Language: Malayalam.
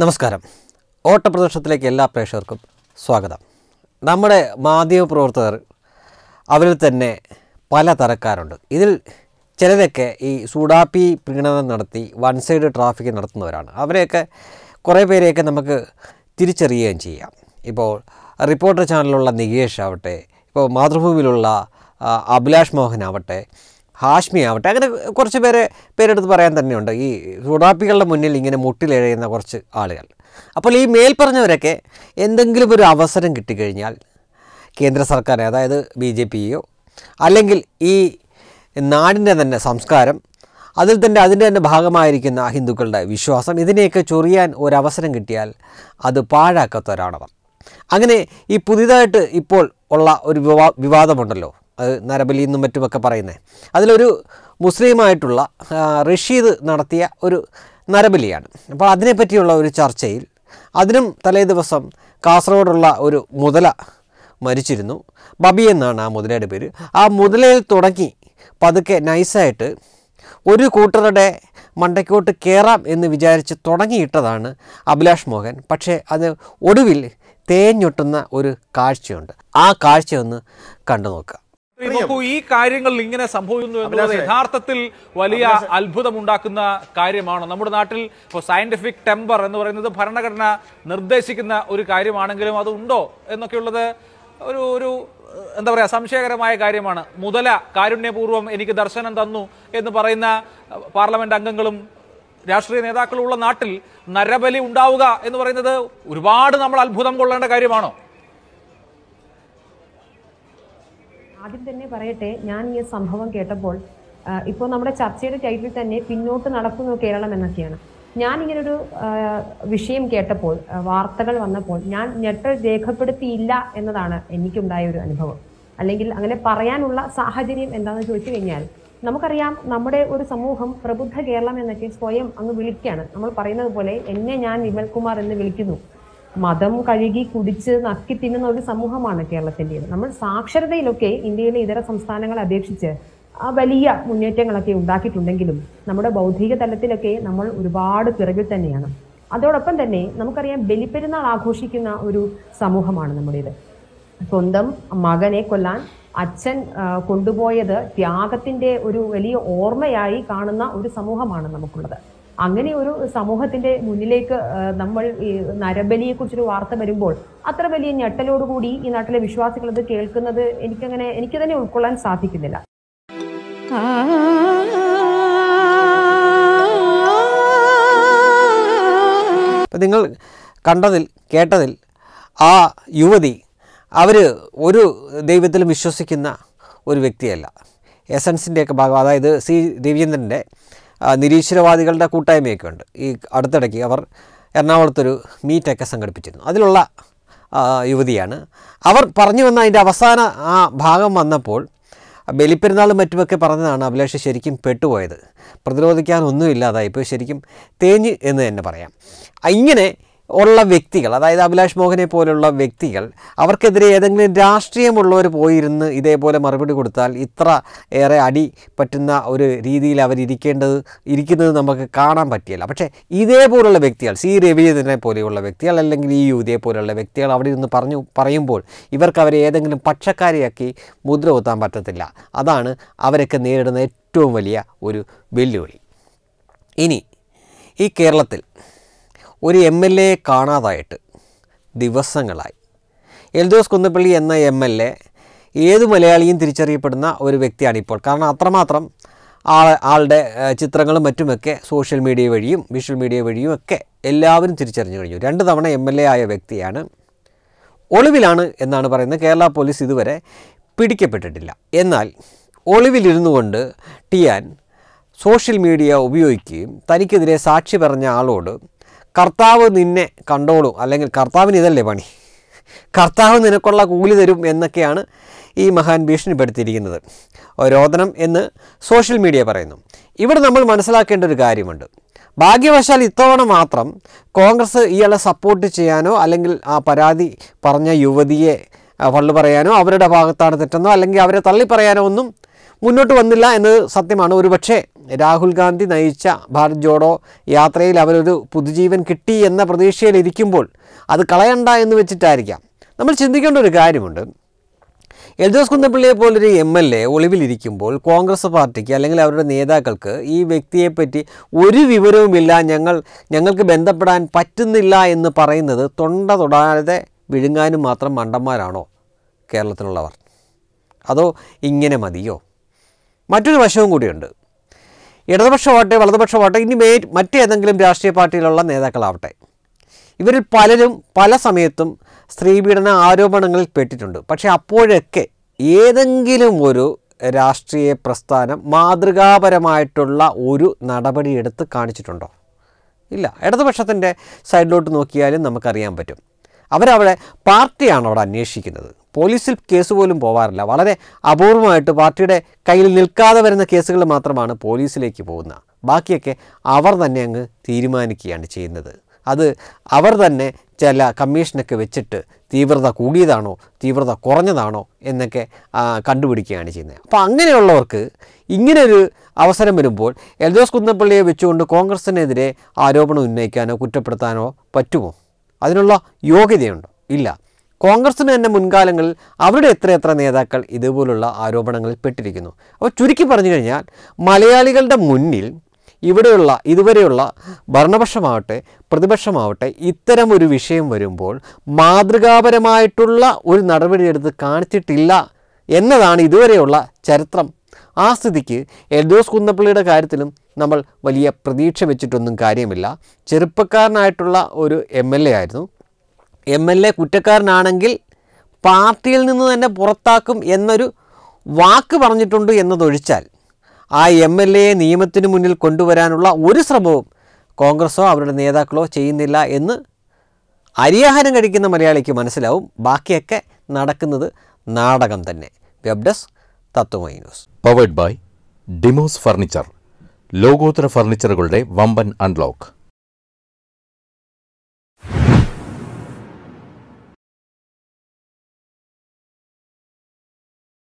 നമസ്കാരം. ഓട്ടപ്രദർശനത്തിലേക്ക് എല്ലാ പ്രേക്ഷകർക്കും സ്വാഗതം. നമ്മുടെ മാധ്യമപ്രവർത്തകർ അവരിൽ തന്നെ പല തരക്കാരുണ്ട്. ഇതിൽ ചിലരൊക്കെ ഈ സൂഡാപ്പി പ്രീണനം നടത്തി വൺ സൈഡ് ട്രാഫിക് നടത്തുന്നവരാണ്. അവരെയൊക്കെ കുറേ പേരെയൊക്കെ നമുക്ക് തിരിച്ചറിയുകയും ചെയ്യാം. ഇപ്പോൾ റിപ്പോർട്ടർ ചാനലിലുള്ള നികേഷ് ആവട്ടെ, ഇപ്പോൾ മാതൃഭൂമിയിലുള്ള അഭിലാഷ് മോഹൻ ആവട്ടെ, ഹാഷ്മി ആവട്ടെ, അങ്ങനെ കുറച്ച് പേരെടുത്ത് പറയാൻ തന്നെയുണ്ട് ഈ സൂഡാപ്പികളുടെ മുന്നിൽ ഇങ്ങനെ മുട്ടിലെഴയുന്ന കുറച്ച് ആളുകൾ. അപ്പോൾ ഈ മേൽപ്പറഞ്ഞവരൊക്കെ എന്തെങ്കിലും ഒരു അവസരം കിട്ടിക്കഴിഞ്ഞാൽ കേന്ദ്ര സർക്കാർ, അതായത് BJPയോ അല്ലെങ്കിൽ ഈ നാടിൻ്റെ തന്നെ സംസ്കാരം, അതിൻ്റെ തന്നെ ഭാഗമായിരിക്കുന്ന ഹിന്ദുക്കളുടെ വിശ്വാസം, ഇതിനെയൊക്കെ ചൊറിയാൻ ഒരവസരം കിട്ടിയാൽ അത് പാഴാക്കാത്തവരാണവർ. അങ്ങനെ ഈ പുതിയതായിട്ട് ഇപ്പോൾ ഉള്ള ഒരു വിവാദമുണ്ടല്ലോ, അത് നരബലി എന്നും മറ്റുമൊക്കെ പറയുന്നത്. അതിലൊരു മുസ്ലിമായിട്ടുള്ള റഷീദ് നടത്തിയ ഒരു നരബലിയാണ്. അപ്പോൾ അതിനെപ്പറ്റിയുള്ള ഒരു ചർച്ചയിൽ അതിനും തലേ ദിവസം കാസർഗോഡുള്ള ഒരു മുതല മരിച്ചിരുന്നു. ബബി എന്നാണ് ആ മുതലയുടെ പേര്. ആ മുതലയിൽ തുടങ്ങി പതുക്കെ നൈസായിട്ട് ഒരു കൂട്ടരുടെ മണ്ടയ്ക്കോട്ട് കയറാം എന്ന് വിചാരിച്ച് തുടങ്ങിയിട്ടതാണ് അഭിലാഷ് മോഹൻ. പക്ഷേ അത് ഒടുവിൽ തേഞ്ഞൊട്ടുന്ന ഒരു കാഴ്ചയുണ്ട്. ആ കാഴ്ചയൊന്ന് കണ്ടു നോക്കുക. ഈ കാര്യങ്ങൾ ഇങ്ങനെ സംഭവിക്കുന്നു എന്നുള്ളത് യഥാർത്ഥത്തിൽ വലിയ അത്ഭുതമുണ്ടാക്കുന്ന കാര്യമാണ്. നമ്മുടെ നാട്ടിൽ ഇപ്പോൾ സയന്റിഫിക് ടെമ്പർ എന്ന് പറയുന്നത് ഭരണഘടന നിർദ്ദേശിക്കുന്ന ഒരു കാര്യമാണെങ്കിലും അത് ഉണ്ടോ എന്നൊക്കെയുള്ളത് ഒരു എന്താ പറയുക, സംശയകരമായ കാര്യമാണ്. മുതല കാരുണ്യപൂർവ്വം എനിക്ക് ദർശനം തന്നു എന്ന് പറയുന്ന പാർലമെന്റ് അംഗങ്ങളും രാഷ്ട്രീയ നേതാക്കളും ഉള്ള നാട്ടിൽ നരബലി ഉണ്ടാവുക എന്ന് പറയുന്നത് ഒരുപാട് നമ്മൾ അത്ഭുതം കൊള്ളേണ്ട കാര്യമാണോ? ആദ്യം തന്നെ പറയട്ടെ, ഞാൻ ഈ സംഭവം കേട്ടപ്പോൾ ഇപ്പോൾ നമ്മുടെ ചർച്ചയുടെ ടൈറ്റിൽ തന്നെ പിന്നോട്ട് നടക്കുന്നു കേരളം എന്നൊക്കെയാണ്. ഞാൻ ഇങ്ങനൊരു വിഷയം കേട്ടപ്പോൾ, വാർത്തകൾ വന്നപ്പോൾ ഞാൻ ഞെട്ടൽ രേഖപ്പെടുത്തിയില്ല എന്നതാണ് എനിക്കുണ്ടായ ഒരു അനുഭവം. അല്ലെങ്കിൽ അങ്ങനെ പറയാനുള്ള സാഹചര്യം എന്താണെന്ന് ചോദിച്ചു കഴിഞ്ഞാൽ, നമുക്കറിയാം നമ്മുടെ ഒരു സമൂഹം പ്രബുദ്ധ കേരളം എന്നൊക്കെ സ്വയം അങ്ങ് വിളിക്കുകയാണ്. നമ്മൾ പറയുന്നത് പോലെ എന്നെ ഞാൻ വിമൽകുമാർ എന്ന് വിളിക്കുന്നു. മതം കഴുകി കുടിച്ച് നക്കി തിന്നുന്ന ഒരു സമൂഹമാണ് കേരളത്തിൻ്റെത്. നമ്മൾ സാക്ഷരതയിലൊക്കെ ഇന്ത്യയിലെ ഇതര സംസ്ഥാനങ്ങളെ അപേക്ഷിച്ച് വലിയ മുന്നേറ്റങ്ങളൊക്കെ ഉണ്ടാക്കിയിട്ടുണ്ടെങ്കിലും നമ്മുടെ ബൗദ്ധിക തലത്തിലൊക്കെ നമ്മൾ ഒരുപാട് പിറകിൽ തന്നെയാണ്. അതോടൊപ്പം തന്നെ നമുക്കറിയാം ബലിപ്പെരുന്നാൾ ആഘോഷിക്കുന്ന ഒരു സമൂഹമാണ് നമ്മുടേത്. സ്വന്തം മകനെ കൊല്ലാൻ അച്ഛൻ കൊണ്ടുപോയത് ത്യാഗത്തിന്റെ ഒരു വലിയ ഓർമ്മയായി കാണുന്ന ഒരു സമൂഹമാണ് നമുക്കുള്ളത്. അങ്ങനെ ഒരു സമൂഹത്തിന്റെ മുന്നിലേക്ക് നമ്മൾ ഈ നരബലിയെ കുറിച്ചൊരു വാർത്ത വരുമ്പോൾ അത്ര വലിയ ഞെട്ടലോടുകൂടി ഈ നാട്ടിലെ വിശ്വാസികൾ അത് കേൾക്കുന്നത് എനിക്ക് തന്നെ ഉൾക്കൊള്ളാൻ സാധിക്കുന്നില്ല. നിങ്ങൾ കണ്ടതിൽ കേട്ടതിൽ ആ യുവതി അവർ ഒരു ദൈവത്തിലും വിശ്വസിക്കുന്ന ഒരു വ്യക്തിയല്ല. എസൻസിൻ്റെയൊക്കെ ഭാഗം, അതായത് C. രവീന്ദ്രൻ്റെ നിരീശ്വരവാദികളുടെ കൂട്ടായ്മയൊക്കെ ഉണ്ട്. ഈ അടുത്തിടയ്ക്ക് അവർ എറണാകുളത്തൊരു മീറ്റൊക്കെ സംഘടിപ്പിച്ചിരുന്നു. അതിലുള്ള യുവതിയാണ്. അവർ പറഞ്ഞു വന്ന അതിൻ്റെ അവസാന ആ ഭാഗം വന്നപ്പോൾ ബലിപ്പെരുന്നാളും മറ്റുമൊക്കെ പറഞ്ഞതാണ് അഭിലാഷ് ശരിക്കും പെട്ടുപോയത്. പ്രതിരോധിക്കാനൊന്നുമില്ലാതായിപ്പോൾ ശരിക്കും തേഞ്ഞ് എന്ന് തന്നെ പറയാം. ഇങ്ങനെ ഉള്ള വ്യക്തികൾ, അതായത് അഭിലാഷ് മോഹനെ പോലുള്ള വ്യക്തികൾ, അവർക്കെതിരെ ഏതെങ്കിലും രാഷ്ട്രീയമുള്ളവർ പോയിരുന്ന് ഇതേപോലെ മറുപടി കൊടുത്താൽ ഇത്ര ഏറെ അടി പറ്റുന്ന ഒരു രീതിയിൽ ഇരിക്കുന്നത് നമുക്ക് കാണാൻ പറ്റില്ല. പക്ഷേ ഇതേപോലുള്ള വ്യക്തികൾ, C. രവീന്ദ്രനെ പോലെയുള്ള വ്യക്തികൾ, അല്ലെങ്കിൽ ഈ യുവതിയെ പോലെയുള്ള വ്യക്തികൾ അവിടെ നിന്ന് പറയുമ്പോൾ ഇവർക്ക് അവരെ ഏതെങ്കിലും പക്ഷക്കാരിയാക്കി മുദ്ര കുത്താൻ പറ്റത്തില്ല. അതാണ് അവരൊക്കെ നേരിടുന്ന ഏറ്റവും വലിയ ഒരു വെല്ലുവിളി. ഇനി ഈ കേരളത്തിൽ ഒരു MLA കാണാതായിട്ട് ദിവസങ്ങളായി. എൽദോസ് കുന്നപ്പള്ളി എന്ന MLA ഏത് മലയാളിയും തിരിച്ചറിയപ്പെടുന്ന ഒരു വ്യക്തിയാണ് ഇപ്പോൾ. കാരണം അത്രമാത്രം ആളുടെ ചിത്രങ്ങളും മറ്റുമൊക്കെ സോഷ്യൽ മീഡിയ വഴിയും വിഷ്വൽ മീഡിയ വഴിയും ഒക്കെ എല്ലാവരും തിരിച്ചറിഞ്ഞു കഴിഞ്ഞു. 2 തവണ MLA ആയ വ്യക്തിയാണ്. ഒളിവിലാണ് എന്നാണ് പറയുന്നത്. കേരള പോലീസ് ഇതുവരെ പിടിക്കപ്പെട്ടിട്ടില്ല. എന്നാൽ ഒളിവിലിരുന്നു കൊണ്ട് ടിയാൻ സോഷ്യൽ മീഡിയ ഉപയോഗിക്കുകയും തനിക്കെതിരെ സാക്ഷി പറഞ്ഞ ആളോട് കർത്താവ് നിന്നെ കണ്ടോളൂ, അല്ലെങ്കിൽ കർത്താവിന് ഇതല്ലേ പണി, കർത്താവ് നിനക്കുള്ള കൂലി തരും എന്നൊക്കെയാണ് ഈ മഹാൻ ഭീഷണിപ്പെടുത്തിയിരിക്കുന്നത്. രോദനം എന്ന് സോഷ്യൽ മീഡിയ പറയുന്നു. ഇവിടെ നമ്മൾ മനസ്സിലാക്കേണ്ട ഒരു കാര്യമുണ്ട്. ഭാഗ്യവശാൽ ഇത്തവണ മാത്രം കോൺഗ്രസ് ഇയാളെ സപ്പോർട്ട് ചെയ്യാനോ അല്ലെങ്കിൽ ആ പരാതി പറഞ്ഞ യുവതിയെ പള്ളു പറയാനോ അവരുടെ ഭാഗത്താണ് തെറ്റെന്നോ അല്ലെങ്കിൽ അവരെ തള്ളിപ്പറയാനോ ഒന്നും മുന്നോട്ട് വന്നില്ല എന്നത് സത്യമാണ്. ഒരുപക്ഷെ രാഹുൽ ഗാന്ധി നയിച്ച ഭാരത് ജോഡോ യാത്രയിൽ അവരൊരു പുതുജീവൻ കിട്ടി എന്ന പ്രതീക്ഷയിലിരിക്കുമ്പോൾ അത് കളയണ്ട എന്ന് വെച്ചിട്ടായിരിക്കാം. നമ്മൾ ചിന്തിക്കേണ്ട ഒരു കാര്യമുണ്ട്. എൽദോസ് കുന്നപ്പള്ളിയെ പോലൊരു MLA ഒളിവിലിരിക്കുമ്പോൾ കോൺഗ്രസ് പാർട്ടിക്ക് അല്ലെങ്കിൽ അവരുടെ നേതാക്കൾക്ക് ഈ വ്യക്തിയെപ്പറ്റി ഒരു വിവരവുമില്ല, ഞങ്ങൾക്ക് ബന്ധപ്പെടാൻ പറ്റുന്നില്ല എന്ന് പറയുന്നത് തൊണ്ട തൊടാതെ വിഴുങ്ങാനും മാത്രം മണ്ടന്മാരാണോ കേരളത്തിലുള്ളവർ? അതോ ഇങ്ങനെ മതിയോ? മറ്റൊരു വശവും കൂടിയുണ്ട്. ഇടതുപക്ഷമാവട്ടെ വലതുപക്ഷമാവട്ടെ ഇനി മറ്റേതെങ്കിലും രാഷ്ട്രീയ പാർട്ടിയിലുള്ള നേതാക്കളാവട്ടെ, ഇവരിൽ പലരും പല സമയത്തും സ്ത്രീപീഡന ആരോപണങ്ങളിൽ പെട്ടിട്ടുണ്ട്. പക്ഷേ അപ്പോഴൊക്കെ ഏതെങ്കിലും ഒരു രാഷ്ട്രീയ പ്രസ്ഥാനം മാതൃകാപരമായിട്ടുള്ള ഒരു നടപടി എടുത്ത് കാണിച്ചിട്ടുണ്ടോ? ഇല്ല. ഇടതുപക്ഷത്തിൻ്റെ സൈഡിലോട്ട് നോക്കിയാലും നമുക്കറിയാൻ പറ്റും. അവരവിടെ പാർട്ടിയാണ് അവിടെ അന്വേഷിക്കുന്നത്. പോലീസിൽ കേസ് പോലും പോകാറില്ല. വളരെ അപൂർവമായിട്ട് പാർട്ടിയുടെ കയ്യിൽ നിൽക്കാതെ വരുന്ന കേസുകൾ മാത്രമാണ് പോലീസിലേക്ക് പോകുന്നത്. ബാക്കിയൊക്കെ അവർ തന്നെ അങ്ങ് തീരുമാനിക്കുകയാണ് ചെയ്യുന്നത്. അത് അവർ തന്നെ ചില കമ്മീഷനൊക്കെ വെച്ചിട്ട് തീവ്രത കൂടിയതാണോ തീവ്രത കുറഞ്ഞതാണോ എന്നൊക്കെ കണ്ടുപിടിക്കുകയാണ് ചെയ്യുന്നത്. അപ്പോൾ അങ്ങനെയുള്ളവർക്ക് ഇങ്ങനൊരു അവസരം വരുമ്പോൾ എൽദോസ് കുന്നപ്പള്ളിയെ വെച്ചുകൊണ്ട് കോൺഗ്രസിനെതിരെ ആരോപണം ഉന്നയിക്കാനോ കുറ്റപ്പെടുത്താനോ പറ്റുമോ? അതിനുള്ള യോഗ്യതയുണ്ടോ? ഇല്ല. കോൺഗ്രസിന് തന്നെ മുൻകാലങ്ങളിൽ അവരുടെ എത്രയെത്ര നേതാക്കൾ ഇതുപോലുള്ള ആരോപണങ്ങളിൽ പെട്ടിരിക്കുന്നു. അപ്പോൾ ചുരുക്കി പറഞ്ഞു കഴിഞ്ഞാൽ മലയാളികളുടെ മുന്നിൽ ഇതുവരെയുള്ള ഭരണപക്ഷമാവട്ടെ പ്രതിപക്ഷമാവട്ടെ ഇത്തരമൊരു വിഷയം വരുമ്പോൾ മാതൃകാപരമായിട്ടുള്ള ഒരു നടപടിയെടുത്ത് കാണിച്ചിട്ടില്ല എന്നതാണ് ഇതുവരെയുള്ള ചരിത്രം. ആ സ്ഥിതിക്ക് എൽദോസ് കുന്നപ്പള്ളിയുടെ കാര്യത്തിലും നമ്മൾ വലിയ പ്രതീക്ഷ വെച്ചിട്ടൊന്നും കാര്യമില്ല. ചെറുപ്പക്കാരനായിട്ടുള്ള ഒരു MLA ആയിരുന്നു. MLA കുറ്റക്കാരനാണെങ്കിൽ പാർട്ടിയിൽ നിന്ന് തന്നെ പുറത്താക്കും എന്നൊരു വാക്ക് പറഞ്ഞിട്ടുണ്ട് എന്നതൊഴിച്ചാൽ ആ MLA നിയമത്തിന് മുന്നിൽ കൊണ്ടുവരാനുള്ള ഒരു ശ്രമവും കോൺഗ്രസോ അവരുടെ നേതാക്കളോ ചെയ്യുന്നില്ല എന്ന് അരിയാഹാരം കഴിക്കുന്ന മലയാളിക്ക് മനസ്സിലാവും. ബാക്കിയൊക്കെ നടക്കുന്നത് നാടകം തന്നെ. Web desk Tatwamayi news. Powered by Demos furniture. ലോകോത്തര ഫർണിച്ചറുകളുടെ വമ്പൻ അൺലോക്ക്.